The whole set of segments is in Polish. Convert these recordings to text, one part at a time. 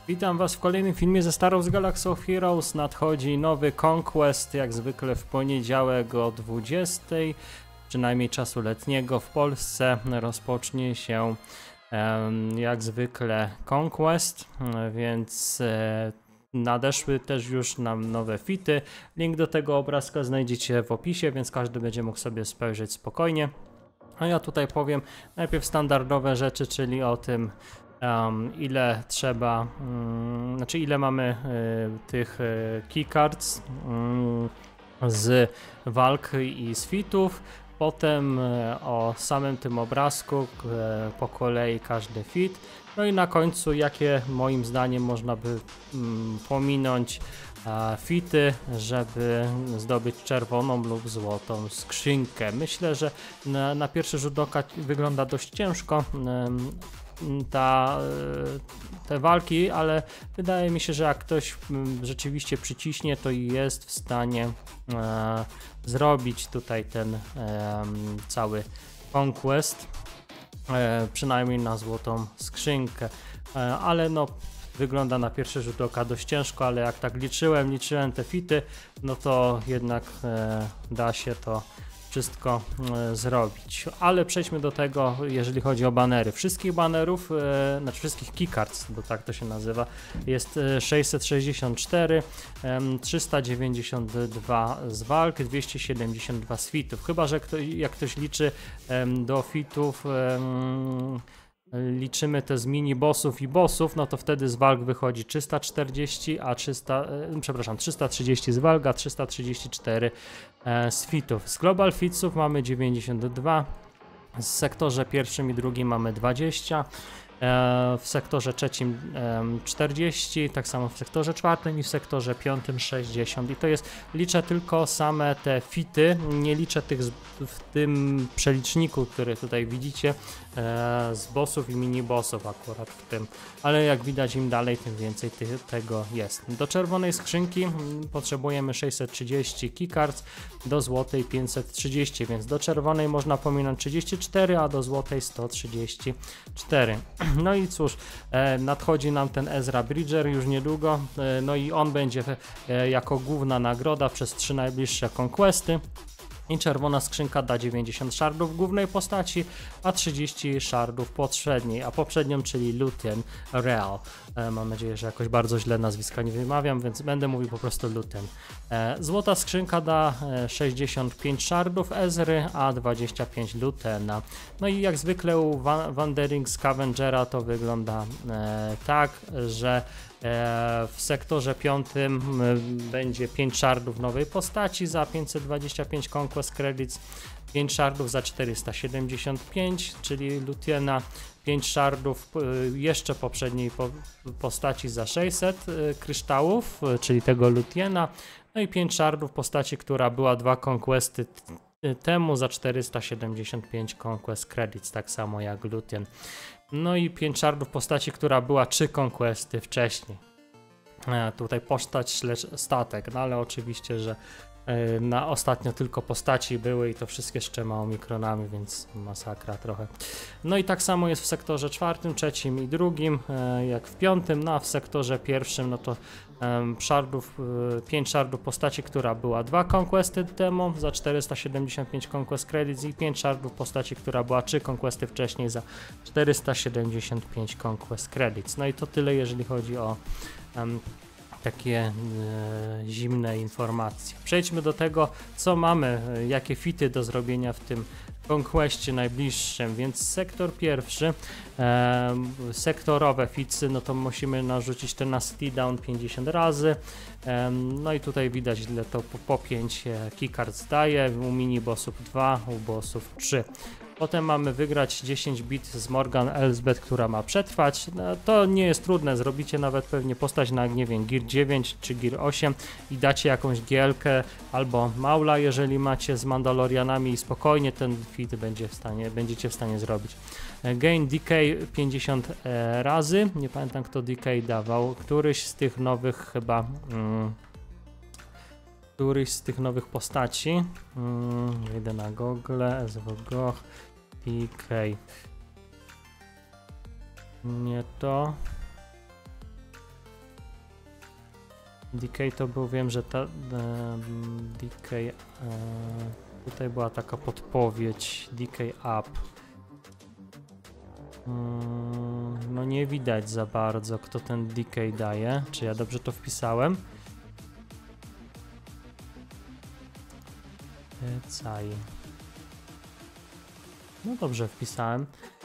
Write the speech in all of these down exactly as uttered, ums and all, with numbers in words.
Witam Was w kolejnym filmie ze Star Wars Galaxy of Heroes. Nadchodzi nowy Conquest, jak zwykle w poniedziałek o dwudziestej, przynajmniej czasu letniego w Polsce. Rozpocznie się um, jak zwykle Conquest, więc e, nadeszły też już nam nowe fity. Link do tego obrazka znajdziecie w opisie, więc każdy będzie mógł sobie spojrzeć spokojnie. A ja tutaj powiem najpierw standardowe rzeczy, czyli o tym, Um, ile trzeba, um, znaczy ile mamy y, tych y, keycards y, z walk i z fitów, potem y, o samym tym obrazku, y, po kolei każdy fit, no i na końcu jakie moim zdaniem można by y, pominąć a, fity, żeby zdobyć czerwoną lub złotą skrzynkę. Myślę, że na, na pierwszy rzut oka wygląda dość ciężko y, Ta, te walki, ale wydaje mi się, że jak ktoś rzeczywiście przyciśnie, to jest w stanie e, zrobić tutaj ten e, cały Conquest, e, przynajmniej na złotą skrzynkę, e, ale no wygląda na pierwszy rzut oka dość ciężko, ale jak tak liczyłem, liczyłem te fity, no to jednak e, da się to wszystko e, zrobić, ale przejdźmy do tego, jeżeli chodzi o banery. Wszystkich banerów, e, znaczy wszystkich keycards, bo tak to się nazywa, jest e, sześćset sześćdziesiąt cztery, e, trzysta dziewięćdziesiąt dwa z walk, dwieście siedemdziesiąt dwa z fitów, chyba że kto, jak ktoś liczy e, do fitów, e, liczymy te z mini bossów i bossów, no to wtedy z walk wychodzi trzysta czterdzieści, a trzysta, e, przepraszam, trzysta trzydzieści z walk, a trzysta trzydzieści cztery e, z fitów. Z global fitsów mamy dziewięćdziesiąt dwa, w sektorze pierwszym i drugim mamy dwadzieścia, e, w sektorze trzecim e, czterdzieści, tak samo w sektorze czwartym i w sektorze piątym sześćdziesiąt. I to jest, liczę tylko same te fity, nie liczę tych z, w tym przeliczniku, który tutaj widzicie, e, z bossów i mini bossów akurat w tym, ale jak widać im dalej, tym więcej ty, tego jest. Do czerwonej skrzynki potrzebujemy sześćset trzydzieści keycards, do złotej pięćset trzydzieści, więc do czerwonej można pominąć trzydzieści cztery, a do złotej sto trzydzieści cztery. No i cóż, e, nadchodzi nam ten Ezra Bridger już niedługo, e, no i on będzie e, jako główna nagroda przez trzy najbliższe Conquesty. I czerwona skrzynka da dziewięćdziesiąt shardów głównej postaci, a trzydzieści shardów poprzedniej, a poprzednią, czyli Luthen Rael. E, mam nadzieję, że jakoś bardzo źle nazwiska nie wymawiam, więc będę mówił po prostu Luthen. E, złota skrzynka da e, sześćdziesiąt pięć shardów Ezry, a dwadzieścia pięć Luthena. No i jak zwykle u Wa Wandering Scavengera to wygląda e, tak, że w sektorze piątym będzie pięć shardów nowej postaci za pięćset dwadzieścia pięć Conquest Credits, pięć shardów za czterysta siedemdziesiąt pięć, czyli Luthena, pięć shardów jeszcze poprzedniej postaci za sześćset kryształów, czyli tego Luthena, no i pięć shardów postaci, która była dwa Conquesty temu za czterysta siedemdziesiąt pięć Conquest Credits, tak samo jak Luthen. No i pięć shardów postaci, która była trzy Conquesty wcześniej. E, tutaj postać śledź statek, no ale oczywiście, że e, na ostatnio tylko postaci były i to wszystkie z trzema omikronami, więc masakra trochę. No i tak samo jest w sektorze czwartym, trzecim i drugim, e, jak w piątym, no a w sektorze pierwszym, no to e, shardów, e, pięć shardów postaci, która była dwa Conquesty temu za czterysta siedemdziesiąt pięć Conquest Credits i pięć shardów postaci, która była trzy Conquesty wcześniej za czterysta siedemdziesiąt pięć Conquest Credits. No i to tyle, jeżeli chodzi o um, takie e, zimne informacje. Przejdźmy do tego, co mamy, e, jakie fity do zrobienia w tym Conquestie najbliższym, więc sektor pierwszy, e, sektorowe fitsy, no to musimy narzucić tenacity down pięćdziesiąt razy, e, no i tutaj widać, ile to po, po pięć keycards daje, u mini bossów dwa, u bossów trzy. Potem mamy wygrać dziesięć bit z Morgan Elsbeth, która ma przetrwać. No, to nie jest trudne, zrobicie nawet pewnie postać na, nie wiem, Gear dziewięć czy Gear osiem i dacie jakąś gielkę albo Maula, jeżeli macie z Mandalorianami i spokojnie ten fit będzie w stanie, będziecie w stanie zrobić. Gain Decay pięćdziesiąt e, razy, nie pamiętam kto Decay dawał, któryś z tych nowych chyba... Mm, któryś z tych nowych postaci. Mm, idę na Google, S W G, D K. Nie to. D K to był, wiem, że ta e, D K e, tutaj była taka podpowiedź D K up. Hmm, no nie widać za bardzo, kto ten D K daje. Czy ja dobrze to wpisałem? Caj. No dobrze wpisałem.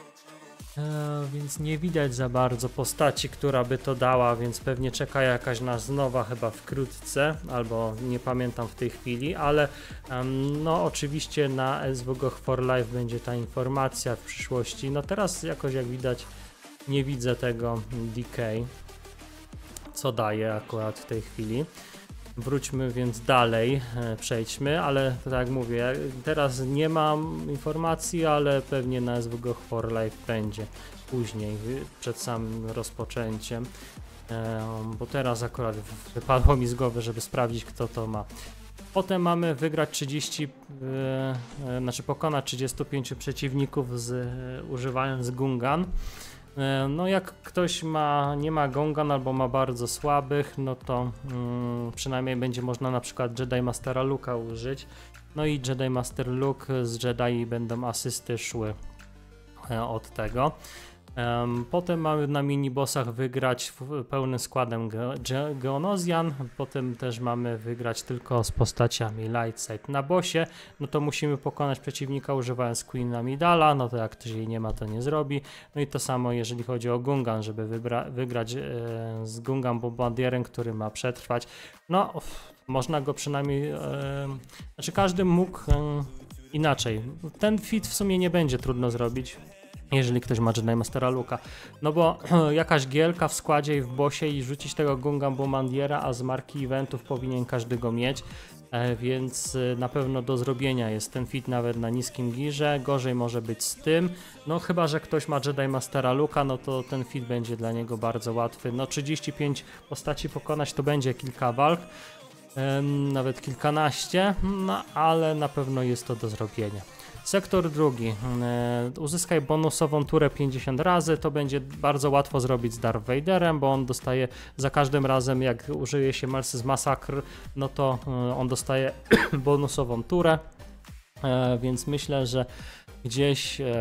E, więc nie widać za bardzo postaci, która by to dała, więc pewnie czeka jakaś nas nowa chyba wkrótce, albo nie pamiętam w tej chwili, ale um, no oczywiście na S W G O for Life będzie ta informacja w przyszłości. No teraz jakoś jak widać nie widzę tego D K, co daje akurat w tej chwili. Wróćmy więc dalej, e, przejdźmy, ale tak jak mówię, teraz nie mam informacji, ale pewnie na S W G O for Life będzie później, przed samym rozpoczęciem, e, bo teraz akurat wypadło mi z głowy, żeby sprawdzić, kto to ma. Potem mamy wygrać trzydzieści, e, e, znaczy pokonać trzydziestu pięciu przeciwników z, e, używając Gungan. No jak ktoś ma, nie ma Gungan albo ma bardzo słabych, no to mm, przynajmniej będzie można na przykład Jedi Mastera Luke'a użyć. No i Jedi Master Luke z Jedi będą asysty szły e, od tego. Um, potem mamy na minibossach wygrać w, pełnym składem Ge Ge Geonosian, potem też mamy wygrać tylko z postaciami Lightside. Na bossie, no to musimy pokonać przeciwnika używając Queen Amidala, no to jak ktoś jej nie ma, to nie zrobi. No i to samo jeżeli chodzi o Gungan, żeby wygrać e, z Gungan Bombardierem, który ma przetrwać. No, uff, można go przynajmniej, e, znaczy każdy mógł e, inaczej. Ten feat w sumie nie będzie trudno zrobić, jeżeli ktoś ma Jedi Mastera Luke'a, no bo jakaś gielka w składzie i w bossie i rzucić tego Gungan Bombardiera, a z marki eventów powinien każdy go mieć, e, więc e, na pewno do zrobienia jest ten feat nawet na niskim girze, gorzej może być z tym, no chyba, że ktoś ma Jedi Mastera Luke'a, no to ten feat będzie dla niego bardzo łatwy, no trzydzieści pięć postaci pokonać to będzie kilka walk, e, nawet kilkanaście, no ale na pewno jest to do zrobienia. Sektor drugi. E, uzyskaj bonusową turę pięćdziesiąt razy. To będzie bardzo łatwo zrobić z Darth Vaderem, bo on dostaje za każdym razem, jak użyje się Mercy's Massacre, no to e, on dostaje bonusową turę. E, więc myślę, że gdzieś e,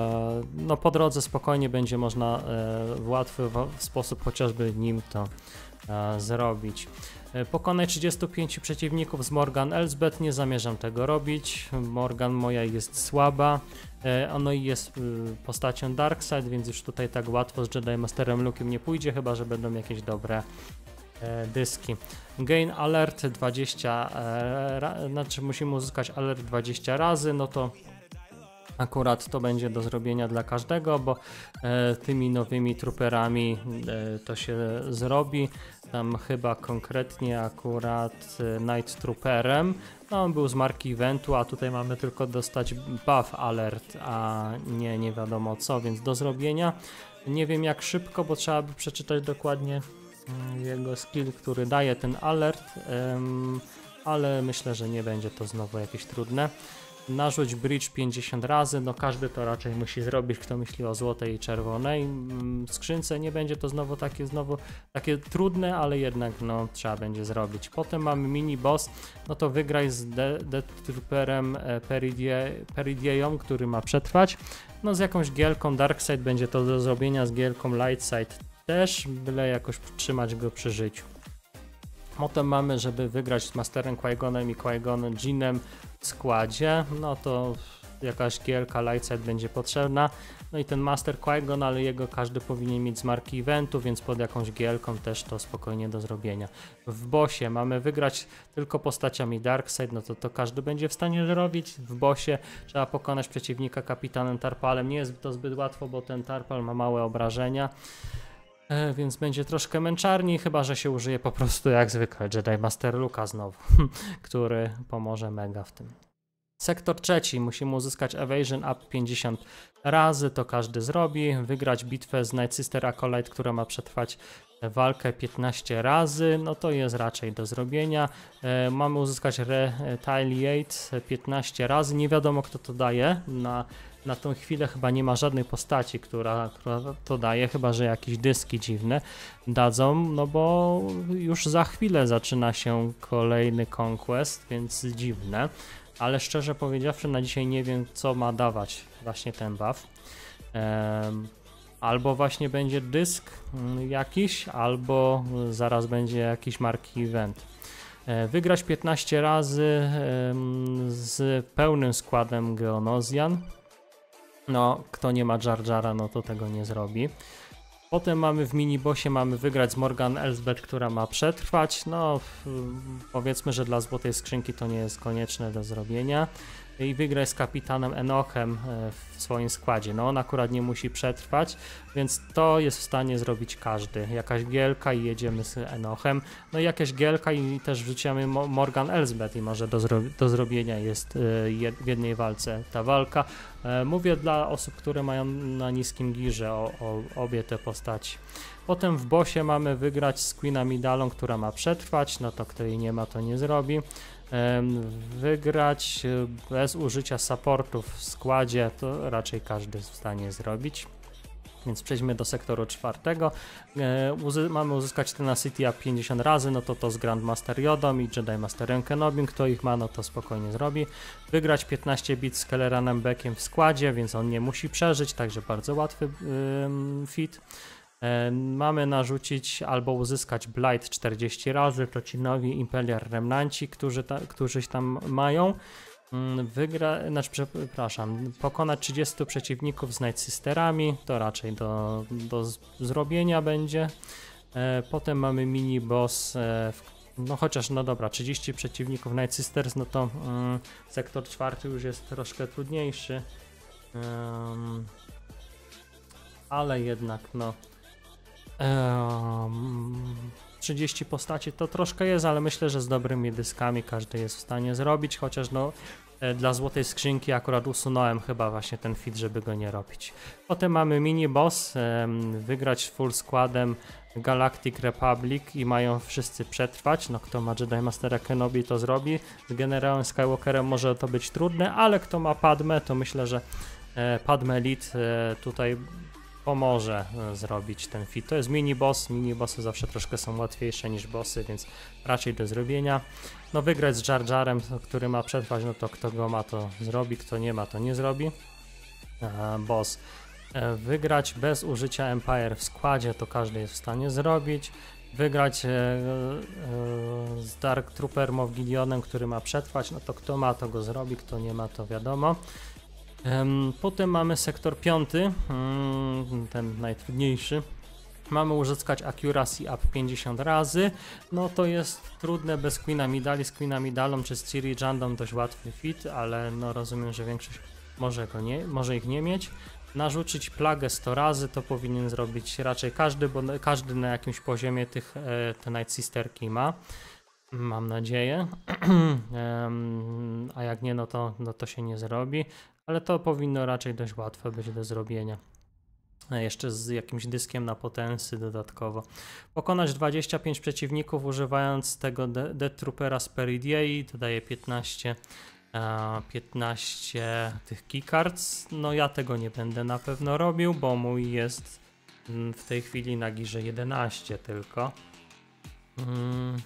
no po drodze spokojnie będzie można e, w łatwy w sposób chociażby nim to e, zrobić. Pokonaj trzydziestu pięciu przeciwników z Morgan Elsbeth, nie zamierzam tego robić, Morgan moja jest słaba, ono jest postacią Darkseid, więc już tutaj tak łatwo z Jedi Masterem Luke'em nie pójdzie, chyba że będą jakieś dobre e, dyski. Gain Alert dwadzieścia, e, ra, znaczy musimy uzyskać alert dwadzieścia razy, no to akurat to będzie do zrobienia dla każdego, bo e, tymi nowymi trooperami e, to się zrobi. Tam chyba konkretnie akurat e, Night Trooperem. No, on był z marki eventu, a tutaj mamy tylko dostać buff alert, a nie, nie wiadomo co, więc do zrobienia. Nie wiem jak szybko, bo trzeba by przeczytać dokładnie mm, jego skill, który daje ten alert, ym, ale myślę, że nie będzie to znowu jakieś trudne. Narzuć bridge pięćdziesiąt razy, no każdy to raczej musi zrobić, kto myśli o złotej i czerwonej skrzynce, nie będzie to znowu takie znowu takie trudne, ale jednak no trzeba będzie zrobić. Potem mamy mini boss, no to wygraj z Death Trooperem Peridieą, który ma przetrwać, no z jakąś gielką Darkseid będzie to do zrobienia, z gielką Lightside też, byle jakoś trzymać go przy życiu. Potem mamy, żeby wygrać z Masterem Qui-Gonem i Qui-Gonem Jinnem w składzie, no to jakaś gielka Lightside będzie potrzebna. No i ten Master Qui-Gon, ale jego każdy powinien mieć z marki eventu, więc pod jakąś gielką też to spokojnie do zrobienia. W bossie mamy wygrać tylko postaciami Darkseid, no to to każdy będzie w stanie zrobić. W bossie trzeba pokonać przeciwnika kapitanem Tarpalem, nie jest to zbyt łatwo, bo ten Tarpal ma małe obrażenia. E, więc będzie troszkę męczarni, chyba że się użyje po prostu jak zwykle Jedi Master Luke'a znowu, który pomoże mega w tym. Sektor trzeci, musimy uzyskać Evasion Up pięćdziesiąt razy, to każdy zrobi, wygrać bitwę z Night Sister Acolyte, która ma przetrwać walkę piętnaście razy, no to jest raczej do zrobienia. E, mamy uzyskać Retaliate piętnaście razy, nie wiadomo kto to daje, na, na tą chwilę chyba nie ma żadnej postaci, która, która to daje, chyba że jakieś dyski dziwne dadzą, no bo już za chwilę zaczyna się kolejny Conquest, więc dziwne, ale szczerze powiedziawszy na dzisiaj nie wiem co ma dawać właśnie ten buff. E, Albo właśnie będzie dysk jakiś, albo zaraz będzie jakiś marki event. Wygrać piętnaście razy z pełnym składem Geonosian. No, kto nie ma Jar Jara, no to tego nie zrobi. Potem mamy w minibossie mamy wygrać z Morgan Elsbeth, która ma przetrwać. No, powiedzmy, że dla złotej skrzynki to nie jest konieczne do zrobienia. I wygrać z kapitanem Enochem w swoim składzie. No on akurat nie musi przetrwać, więc to jest w stanie zrobić każdy. Jakaś gielka i jedziemy z Enochem. No i jakaś gielka i też wrzucamy Morgan Elsbeth i może do, zro do zrobienia jest w jednej walce ta walka. Mówię dla osób, które mają na niskim girze o, o obie te postaci. Potem w bossie mamy wygrać z Queen Amidalą, która ma przetrwać, no to kto jej nie ma, to nie zrobi. Wygrać bez użycia supportów w składzie to raczej każdy jest w stanie zrobić. Więc przejdźmy do sektoru czwartego. Uzy mamy uzyskać Tenacity Up pięćdziesiąt razy, no to to z Grandmaster Yodą i Jedi Masterem Kenobim, kto ich ma, no to spokojnie zrobi. Wygrać piętnaście bit z Kelleranem Beckiem w składzie, więc on nie musi przeżyć, także bardzo łatwy yy, fit. Mamy narzucić albo uzyskać Blight czterdzieści razy, to ci nowi Imperial Remnanci, którzy ta, którzyś tam mają. Wygra, znaczy, przepraszam, pokonać trzydziestu przeciwników z Night Sisterami, to raczej do, do zrobienia będzie. Potem mamy mini boss, no chociaż no dobra, trzydziestu przeciwników Night Sisters, no to um, sektor czwarty już jest troszkę trudniejszy. Um, ale jednak no Um, trzydzieści postaci to troszkę jest, ale myślę, że z dobrymi dyskami każdy jest w stanie zrobić, chociaż no e, dla złotej skrzynki akurat usunąłem chyba właśnie ten fit, żeby go nie robić. Potem mamy mini boss, e, wygrać full składem Galactic Republic i mają wszyscy przetrwać, no kto ma Jedi Mastera Kenobi to zrobi, z generałem Skywalkerem może to być trudne, ale kto ma Padmę to myślę, że e, Padme Elite e, tutaj pomoże zrobić ten fit. To jest mini boss, mini bossy zawsze troszkę są łatwiejsze niż bossy, więc raczej do zrobienia. No wygrać z Jar Jarem, który ma przetrwać, no to kto go ma to zrobi, kto nie ma to nie zrobi. E, boss. E, wygrać bez użycia Empire w składzie, to każdy jest w stanie zrobić. Wygrać e, e, z Dark Trooper Moff Gideonem, który ma przetrwać, no to kto ma to go zrobi, kto nie ma to wiadomo. Potem mamy sektor piąty, ten najtrudniejszy. Mamy uzyskać Accuracy Up pięćdziesiąt razy. No to jest trudne bez Queen Amidali. Z Queen Amidalą czy z Ciri Jandą dość łatwy fit, ale no rozumiem, że większość może, go nie, może ich nie mieć. Narzucić plagę sto razy to powinien zrobić raczej każdy, bo każdy na jakimś poziomie tych te Night Sisterki ma. Mam nadzieję. A jak nie, no to, no to się nie zrobi. Ale to powinno raczej dość łatwe być do zrobienia. Jeszcze z jakimś dyskiem na potensy dodatkowo. Pokonać dwadzieścia pięć przeciwników używając tego Death Troopera z Peridiei, to daje piętnaście, piętnaście tych keycards. No ja tego nie będę na pewno robił, bo mój jest w tej chwili na girze jedenaście tylko. Hmm.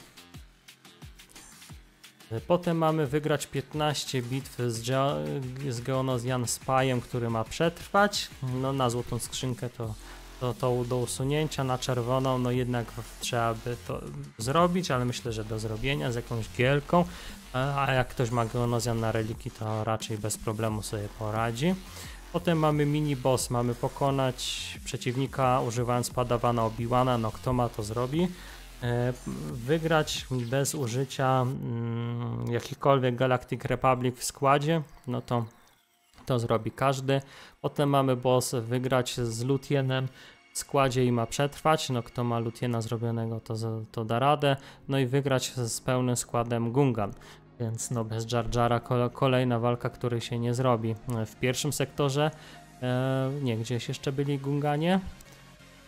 Potem mamy wygrać piętnaście bitw z, Ge z Geonosian Spyem, który ma przetrwać. No na złotą skrzynkę to, to, to do usunięcia, na czerwoną no jednak trzeba by to zrobić, ale myślę, że do zrobienia z jakąś gielką. A jak ktoś ma Geonosian na reliki, to raczej bez problemu sobie poradzi. Potem mamy mini boss, mamy pokonać przeciwnika używając Padawana Obi-Wana, no kto ma to zrobi. Wygrać bez użycia mm, jakikolwiek Galactic Republic w składzie, no to to zrobi każdy. Potem mamy boss, wygrać z Lutienem w składzie i ma przetrwać, no kto ma Lutiena zrobionego to, to da radę. No i wygrać z pełnym składem Gungan, więc no bez Jar Jara kolejna walka, której się nie zrobi. W pierwszym sektorze, e, nie, gdzieś jeszcze byli Gunganie.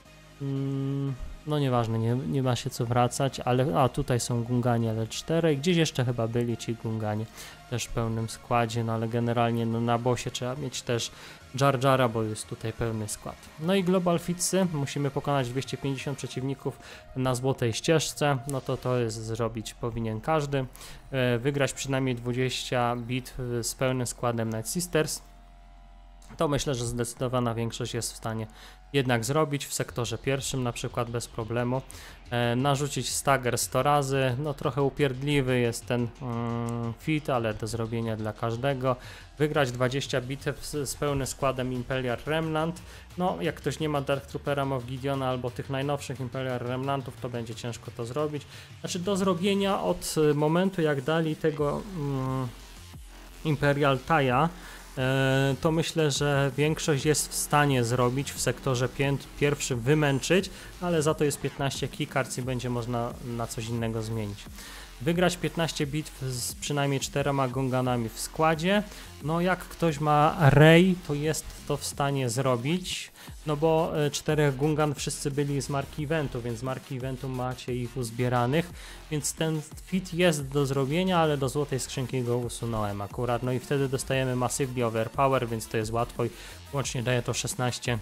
Mm, no nieważne, nie, nie ma się co wracać, ale a tutaj są Gungani L cztery, gdzieś jeszcze chyba byli ci Gungani też w pełnym składzie, no ale generalnie no, na bossie trzeba mieć też Jar Jara, bo jest tutaj pełny skład. No i Global Fitsy, musimy pokonać dwieście pięćdziesiąt przeciwników na złotej ścieżce, no to to jest zrobić powinien każdy, e, wygrać przynajmniej dwadzieścia bitw z pełnym składem Night Sisters. To myślę, że zdecydowana większość jest w stanie jednak zrobić w sektorze pierwszym na przykład bez problemu. E, narzucić stagger sto razy, no trochę upierdliwy jest ten mm, fit, ale do zrobienia dla każdego. Wygrać dwadzieścia bitew z, z pełnym składem Imperial Remnant. No jak ktoś nie ma Dark Troopera Moff Gideona albo tych najnowszych Imperial Remnantów, to będzie ciężko to zrobić. Znaczy do zrobienia od momentu jak dali tego mm, Imperial Taja, to myślę, że większość jest w stanie zrobić w sektorze pierwszym, wymęczyć, ale za to jest piętnaście keycards i będzie można na coś innego zmienić. Wygrać piętnaście bitw z przynajmniej czterema Gunganami w składzie. No jak ktoś ma Rey, to jest to w stanie zrobić, no bo czterech Gungan wszyscy byli z marki eventu, więc z marki eventu macie ich uzbieranych, więc ten fit jest do zrobienia, ale do złotej skrzynki go usunąłem akurat, no i wtedy dostajemy Massively Overpower, więc to jest łatwo i łącznie daje to szesnaście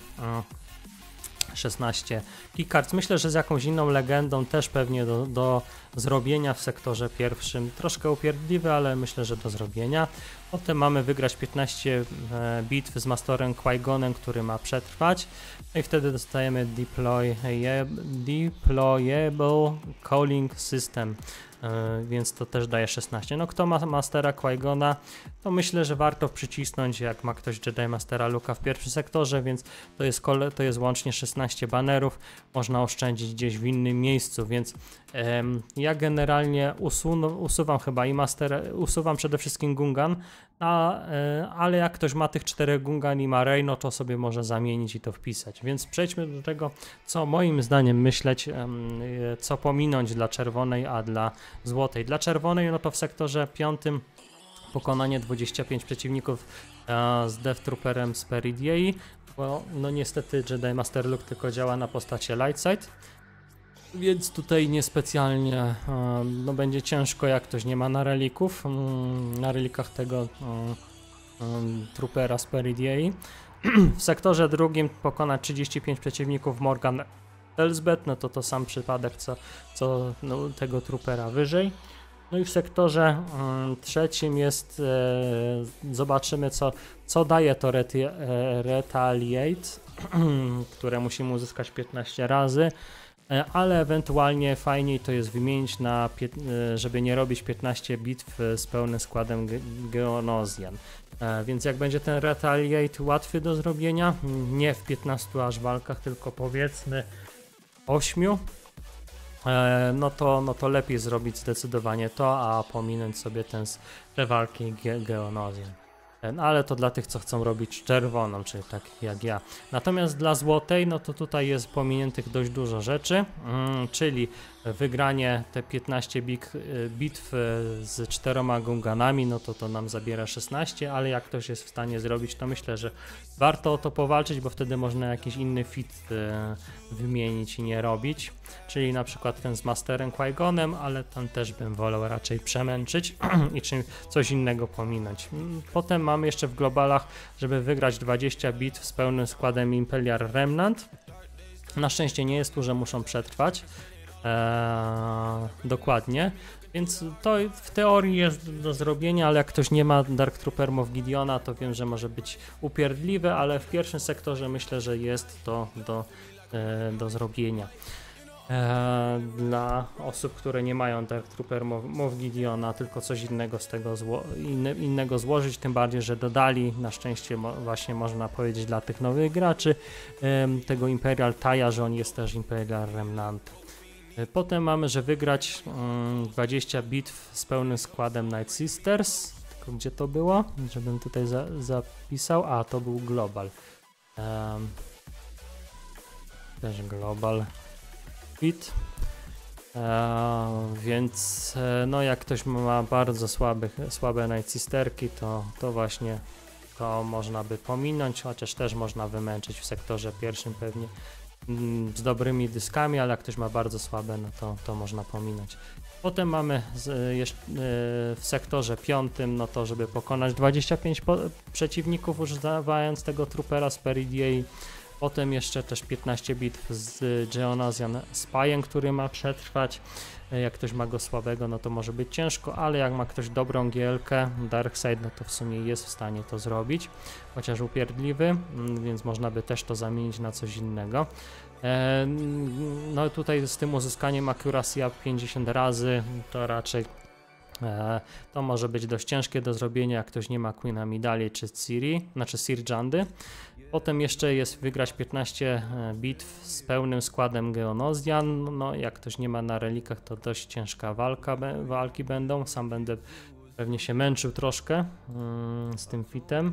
szesnaście keycards. Myślę, że z jakąś inną legendą też pewnie do, do zrobienia w sektorze pierwszym. Troszkę upierdliwy, ale myślę, że do zrobienia. Potem mamy wygrać piętnaście e, bitw z Masterem Qui-Gonem, który ma przetrwać. No i wtedy dostajemy deploy, je, Deployable Calling System. Yy, więc to też daje szesnaście. No kto ma Mastera Qui-Gona, to myślę, że warto przycisnąć, jak ma ktoś Jedi Mastera Luke'a w pierwszym sektorze, więc to jest, kole, to jest łącznie szesnaście banerów, można oszczędzić gdzieś w innym miejscu, więc yy, ja generalnie usun usuwam chyba i Master, usuwam przede wszystkim Gungan, a, yy, ale jak ktoś ma tych czterech Gungan i ma Rey, no to sobie może zamienić i to wpisać, więc przejdźmy do tego, co moim zdaniem myśleć, yy, co pominąć dla czerwonej, a dla złotej. Dla czerwonej, no to w sektorze piątym pokonanie dwudziestu pięciu przeciwników e, z Death Trooperem z Peridiei, bo no niestety Jedi Master Luke tylko działa na postacie Lightside, więc tutaj niespecjalnie e, no będzie ciężko, jak ktoś nie ma na relików, mm, na relikach tego e, e, Troopera z Peridiei. W sektorze drugim pokonać trzydziestu pięciu przeciwników Morgan Elsbeth, no to to sam przypadek co, co no, tego Troopera wyżej. No i w sektorze um, trzecim jest, e, zobaczymy co, co daje to reti, e, Retaliate, które musimy uzyskać piętnaście razy, e, ale ewentualnie fajniej to jest wymienić na, e, żeby nie robić piętnaście bitw z pełnym składem Ge Geonosian. E, więc jak będzie ten Retaliate łatwy do zrobienia, nie w piętnastu aż walkach, tylko powiedzmy ośmiu, e, no, to, no to lepiej zrobić zdecydowanie to, a pominąć sobie ten, te walki ge Geonosian. No, ale to dla tych, co chcą robić czerwoną, czyli tak jak ja. Natomiast dla złotej, no to tutaj jest pominiętych dość dużo rzeczy, mm, czyli wygranie te piętnaście big, bitw z czteroma Gunganami, no to to nam zabiera szesnaście, ale jak ktoś jest w stanie zrobić, to myślę, że warto o to powalczyć, bo wtedy można jakiś inny fit e, wymienić i nie robić, czyli na przykład ten z Masterem Qui-Gonem, ale tam też bym wolał raczej przemęczyć i czym, coś innego pominąć. Potem mamy jeszcze w globalach, żeby wygrać dwadzieścia bitw z pełnym składem Imperial Remnant. Na szczęście nie jest tu, że muszą przetrwać. Eee, dokładnie, więc to w teorii jest do zrobienia, ale jak ktoś nie ma Dark Trooper Moff Gideona, to wiem, że może być upierdliwe, ale w pierwszym sektorze myślę, że jest to do, e, do zrobienia. E, dla osób, które nie mają Dark Trooper Moff, Moff Gideona, tylko coś innego z tego zło inne, innego złożyć, tym bardziej, że dodali, na szczęście mo właśnie można powiedzieć dla tych nowych graczy, e, tego Imperial Taja, że on jest też Imperial Remnant. Potem mamy, że wygrać um, dwadzieścia bitw z pełnym składem Night Sisters. Tylko gdzie to było? Żebym tutaj za zapisał. A, to był Global. Um, też Global Fit. Um, więc no jak ktoś ma bardzo słabych, słabe Night Sisterki, to, to właśnie to można by pominąć, chociaż też można wymęczyć w sektorze pierwszym pewnie z dobrymi dyskami, ale jak ktoś ma bardzo słabe, no to, to można pominąć. Potem mamy z, jeszcze, w sektorze piątym, no to żeby pokonać dwadzieścia pięć po, przeciwników używając tego Troopera z Peridiei. Potem jeszcze też piętnaście bitw z Geonosian Spyem, który ma przetrwać. Jak ktoś ma go słabego, no to może być ciężko, ale jak ma ktoś dobrą gielkę, Darkseid, no to w sumie jest w stanie to zrobić, chociaż upierdliwy, więc można by też to zamienić na coś innego. E, no tutaj z tym uzyskaniem accuracy pięćdziesiąt razy, to raczej e, to może być dość ciężkie do zrobienia, jak ktoś nie ma Queen Amidali czy Ciri, znaczy Sirjandy. Potem jeszcze jest wygrać piętnaście bitw z pełnym składem Geonosian. No jak ktoś nie ma na relikach, to dość ciężka walka, walki będą. Sam będę pewnie się męczył troszkę mm, z tym fitem.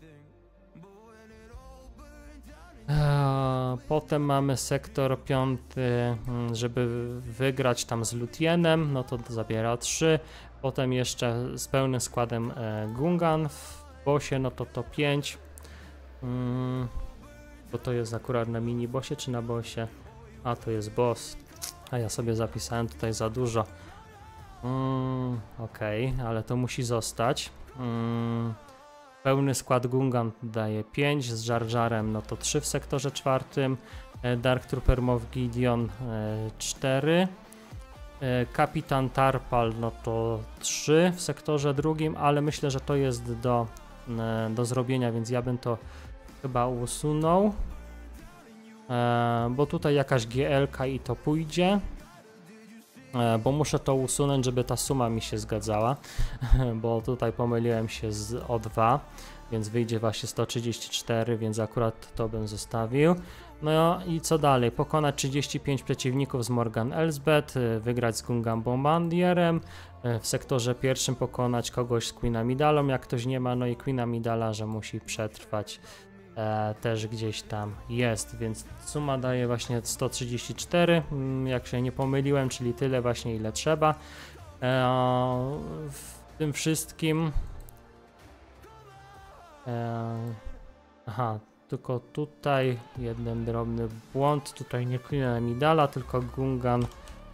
Potem mamy sektor piąty, żeby wygrać tam z Lutienem, no to zabiera trzy. Potem jeszcze z pełnym składem Gungan w bossie, no to to pięć. Hmm, bo to jest akurat na mini bossie czy na bossie? A to jest boss, a ja sobie zapisałem tutaj za dużo. Hmm, Okej, okay, ale to musi zostać. Hmm, pełny skład Gungan daje pięć, z Jar Jarem no to trzy w sektorze czwartym, Dark Trooper Moff Gideon cztery, Kapitan Tarpal no to trzy w sektorze drugim, ale myślę, że to jest do, do zrobienia, więc ja bym to chyba usunął, e, bo tutaj jakaś G L ka i to pójdzie, e, bo muszę to usunąć, żeby ta suma mi się zgadzała, bo tutaj pomyliłem się z O dwa, więc wyjdzie właśnie sto trzydzieści cztery, więc akurat to bym zostawił. No i co dalej? Pokonać trzydzieści pięć przeciwników z Morgan Elsbeth, wygrać z Gungan Bombardierem, w sektorze pierwszym pokonać kogoś z Queen Amidalą, jak ktoś nie ma, no i Queen Amidala, że musi przetrwać. E, też gdzieś tam jest, więc suma daje właśnie sto trzydzieści cztery, jak się nie pomyliłem, czyli tyle właśnie ile trzeba. E, w tym wszystkim e, aha, tylko tutaj jeden drobny błąd, tutaj nie Queen Amidala, tylko Gungan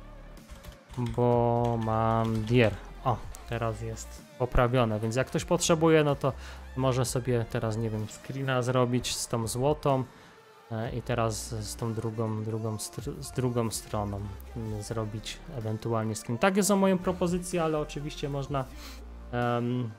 Bombardier. O, teraz jest poprawione, więc jak ktoś potrzebuje, no to może sobie teraz, nie wiem, screena zrobić z tą złotą e, i teraz z tą drugą, drugą z drugą stroną m, zrobić ewentualnie screen. Takie są moje propozycje, ale oczywiście można um,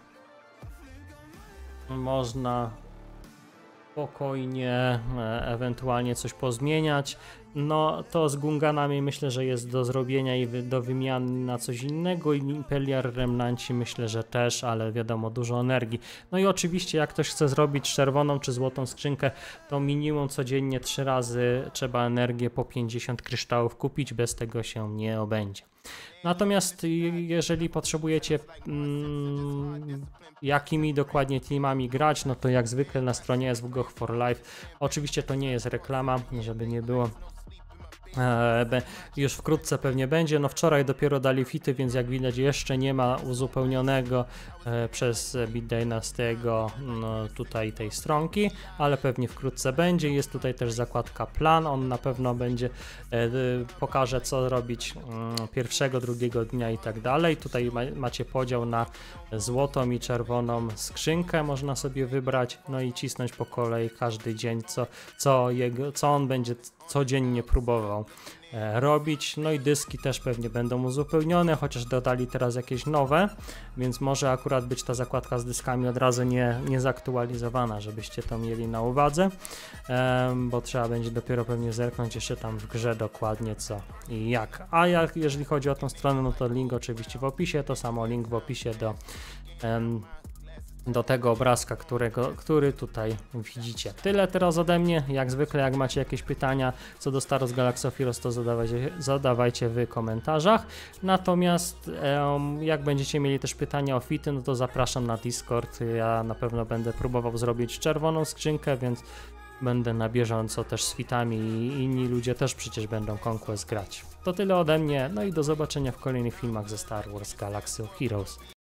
można spokojnie e, ewentualnie coś pozmieniać. No to z Gunganami myślę, że jest do zrobienia i wy, do wymiany na coś innego, i Imperial Remnanci myślę, że też, ale wiadomo, dużo energii. No i oczywiście jak ktoś chce zrobić czerwoną czy złotą skrzynkę, to minimum codziennie trzy razy trzeba energię po pięćdziesiąt kryształów kupić, bez tego się nie obędzie. Natomiast jeżeli potrzebujecie mm, jakimi dokładnie teamami grać, no to jak zwykle na stronie S W G O G for Life, oczywiście to nie jest reklama, żeby nie było, e, już wkrótce pewnie będzie, no wczoraj dopiero dali fity, więc jak widać jeszcze nie ma uzupełnionego e, przez Beat Dynasty'ego no, tutaj tej stronki, ale pewnie wkrótce będzie. Jest tutaj też zakładka plan, on na pewno będzie e, pokaże co robić e, pierwszego, drugiego dnia i tak dalej. Tutaj ma, macie podział na złotą i czerwoną skrzynkę, można sobie wybrać, no i cisnąć po kolei każdy dzień, co, co, jego, co on będzie codziennie próbował e, robić. No i dyski też pewnie będą uzupełnione, chociaż dodali teraz jakieś nowe, więc może akurat być ta zakładka z dyskami od razu nie, nie zaktualizowana, żebyście to mieli na uwadze, e, bo trzeba będzie dopiero pewnie zerknąć jeszcze tam w grze dokładnie co i jak. A jak jeżeli chodzi o tą stronę, no to link oczywiście w opisie, to samo link w opisie do em, do tego obrazka, którego, który tutaj widzicie. Tyle teraz ode mnie. Jak zwykle, jak macie jakieś pytania co do Star Wars Galaxy of Heroes, to zadawajcie, zadawajcie w komentarzach. Natomiast um, jak będziecie mieli też pytania o fity, no to zapraszam na Discord. Ja na pewno będę próbował zrobić czerwoną skrzynkę, więc będę na bieżąco też z fitami i inni ludzie też przecież będą Conquest grać. To tyle ode mnie, no i do zobaczenia w kolejnych filmach ze Star Wars Galaxy of Heroes.